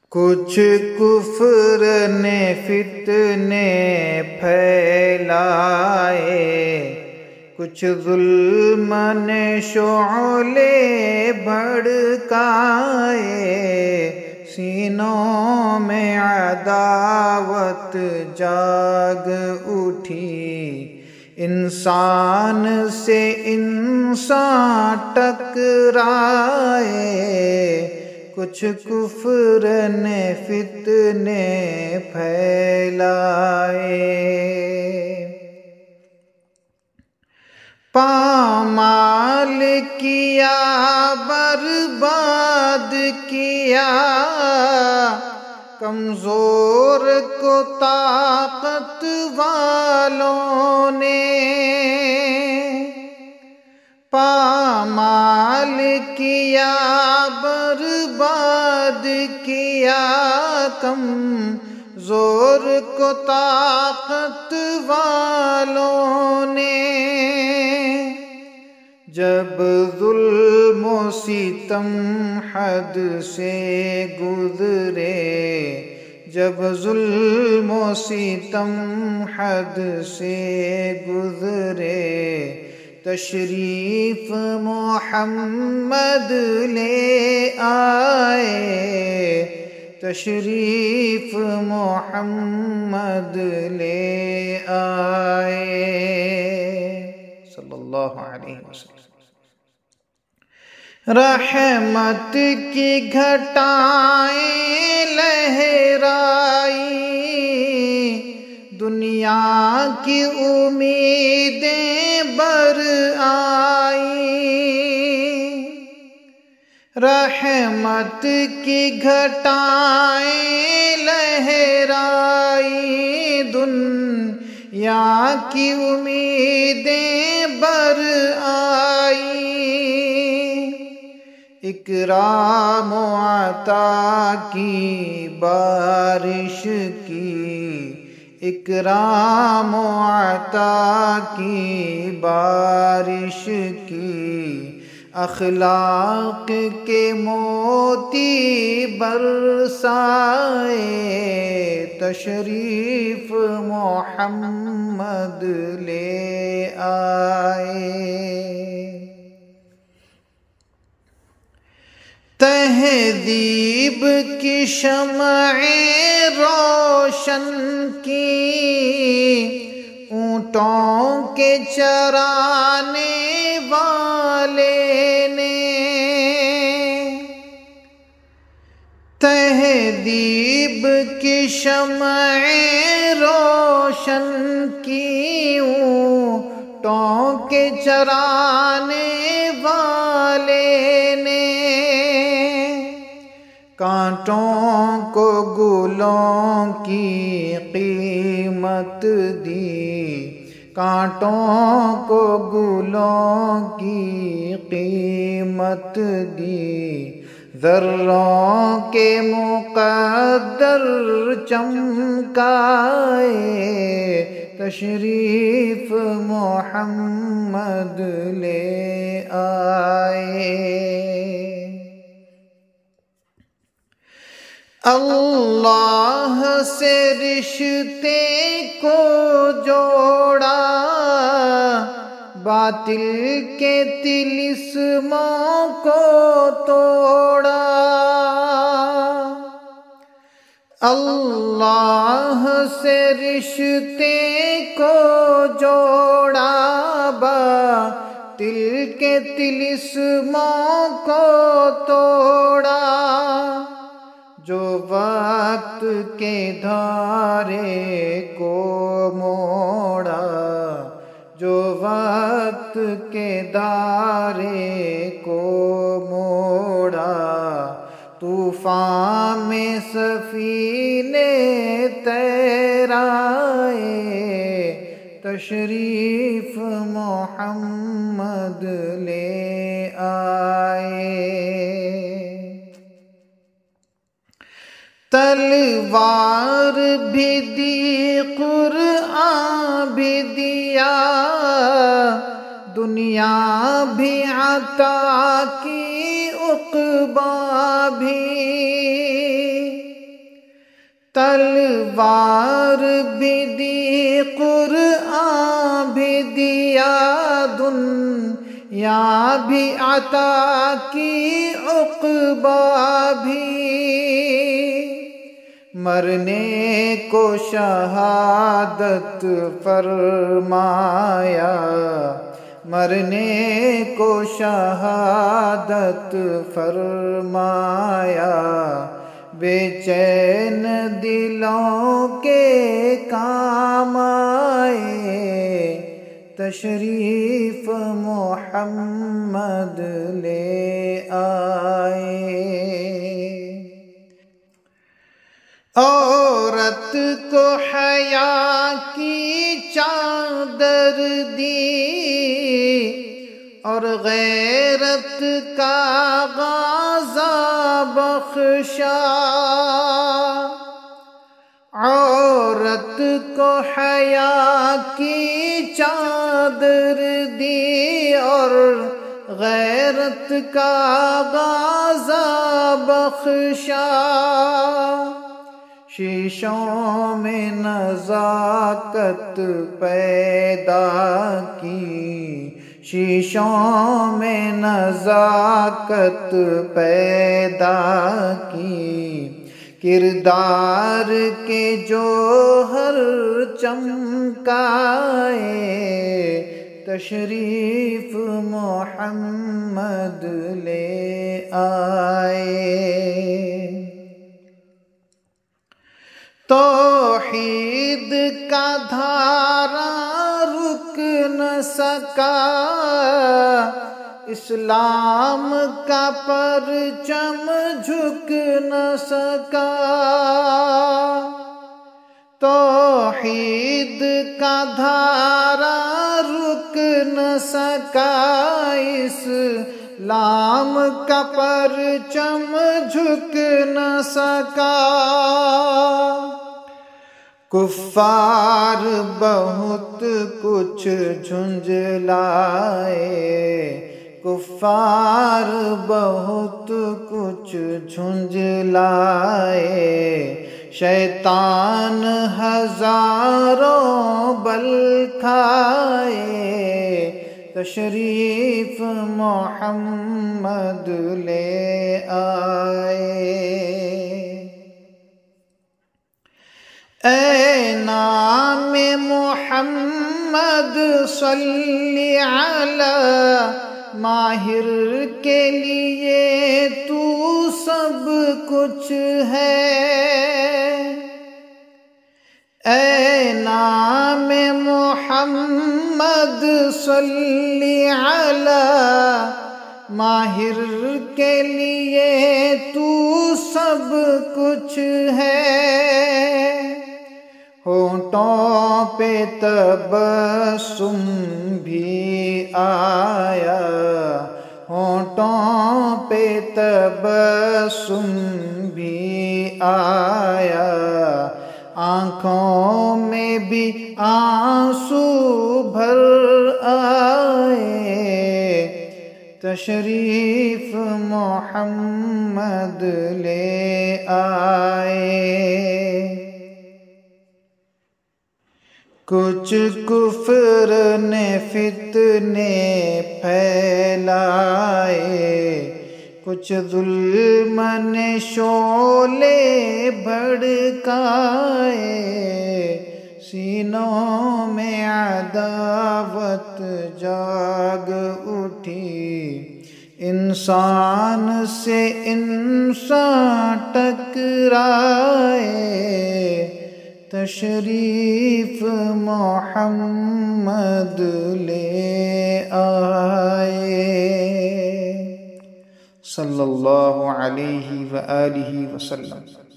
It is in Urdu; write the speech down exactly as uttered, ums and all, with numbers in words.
کچھ کفر نے فتنے پھیلائے، کچھ ظلم نے شعلے بھڑکائے، سینوں میں عداوت جاگ اٹھی، انسان سے انسان ٹکرائے، کچھ کفر نے فتنے پھیلائے، پامال کیا برباد کیا، کمزور کو طاقت والوں نے، پامال کیا برباد کیا، کمزور کو طاقت والوں نے، جب ظلم و ستم حد سے گزرے، جب ظلم و ستم حد سے گزرے، تشریف محمد لے آئے، تشریف محمد لے آئے صلی اللہ علیہ وسلم۔ رحمت کی گھٹائیں لہرائی، دنیا کی امیدیں بر آئی، رحمت کی گھٹائیں لہرائی، دنیا کی امیدیں بر آئی، اکرام و عطا کی بارش کی، اکرام و عطا کی بارش کی، اخلاق کے موتی برسائے، تشریف محمد لے آئے، تہذیب کی شمعیں روشن کی، اونٹوں کے چرانے والے نے، تہذیب کی شمعیں روشن کی، اونٹوں کے چرانے والے نے، کانٹوں کو گلوں کی قیمت دی، کانٹوں کو گلوں کی قیمت دی، ذروں کے مقدر چمکائے، تشریف محمد لے آئے، اللہ سے رشتے کو جوڑا، باطل کے طلسموں کو توڑا، اللہ سے رشتے کو جوڑا، باطل کے طلسموں کو توڑا، جو وقت کے دھارے کو موڑا، جو وقت کے دھارے کو موڑا، طوفان میں سفینے تیرائے، تشریف محمد لے آئے، تلوار بھی دی قرآن بھی دیا، دنیا بھی عطا کی عقبیٰ بھی، تلوار بھی دی قرآن بھی دیا دنیا بھی عطا کی عقبہ بھی مرنے کو شہادت فرمایا مرنے کو شہادت فرمایا بے چین دلوں کے کام آئے تشریف محمد لے آئے عورت کو حیا کی چادر دی اور غیرت کا غازہ بخشا عورت کو حیا کی چادر دی اور غیرت کا غازہ بخشا شیشوں میں نزاکت پیدا کی شیشوں میں نزاکت پیدا کی کردار کے جوہر چمکائے تشریف محمد لے آئے توحید کا دھارا رک نہ سکا اسلام کا پرچم جھک نہ سکا توحید کا دھارا رک نہ سکا اسلام کا پرچم جھک نہ سکا کفار بہت کچھ جھنجھلائے کفار بہت کچھ جھنجھلائے شیطان ہزاروں بل کھائے تشریف محمد لے آئے اے نام محمد صلی علی ماہر کے لیے تو سب کچھ ہے اے نام محمد صلی علی ماہر کے لیے تو سب کچھ ہے ہونٹوں پہ تبسم بھی آیا ہونٹوں پہ تبسم بھی آیا آنکھوں میں بھی آنسو بھر آئے تشریف محمد لے آئے کچھ کفر نے فتنے پھیلائے کچھ ظلم نے شعلے بھڑکائے سینوں میں عداوت جاگ اٹھی انسان سے انسان ٹکرائے تشریف محمد لے آئے صلی اللہ علیہ وآلہ وسلم.